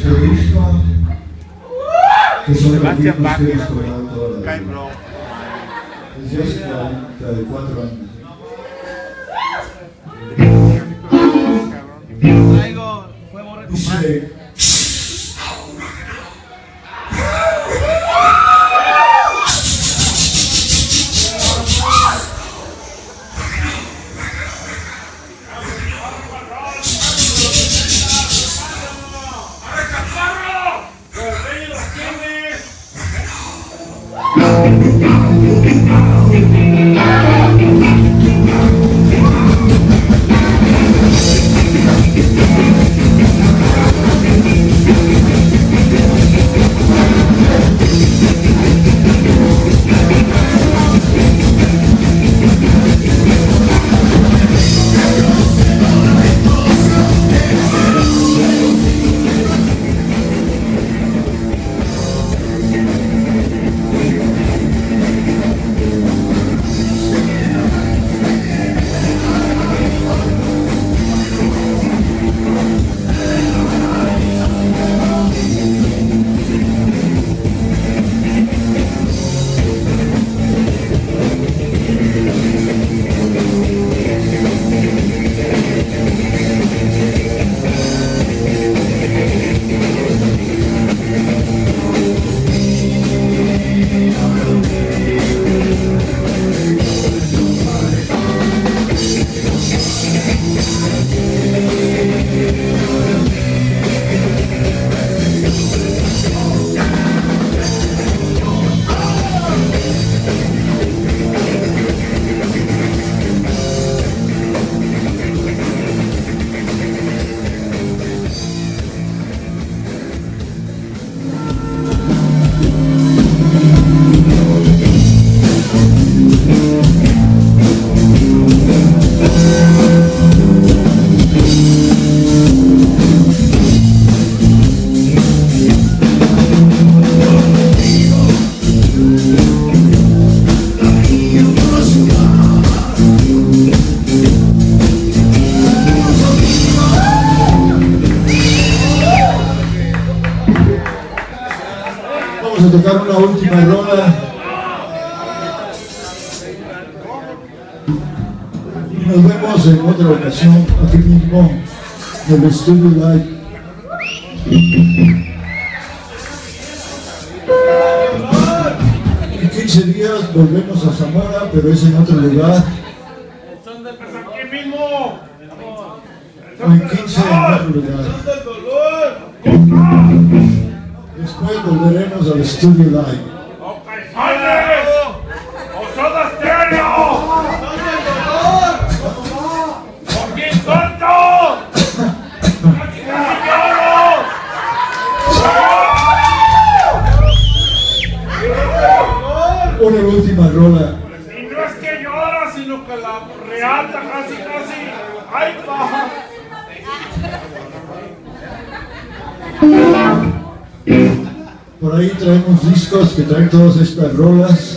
este disco, que son los Sebastián discos que he Bach, explorado toda la Sky vida. Bro. Desde hace 44 años. Traigo fuego recuperado. Dice, vamos a tocar una última rola. Y nos vemos en otra ocasión, aquí mismo, en el Studio Live. En 15 días volvemos a Zamora, pero es en otro lugar. Aquí mismo. O en 15 en otro lugar. Después volveremos al Studio Live. ¡O Caifanes! ¡O Soda Stereo! ¡O King Tonto! ¡Casi lloro! Una última rola. Y no es que llora, sino que la reata casi. ¡Ay, paja! Por ahí traemos discos que traen todas estas rolas.